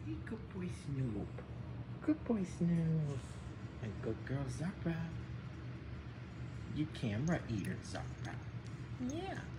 Hey, good boy Snoop. Good boy Snoop. And good girl Zara. You camera eater Zara. Yeah.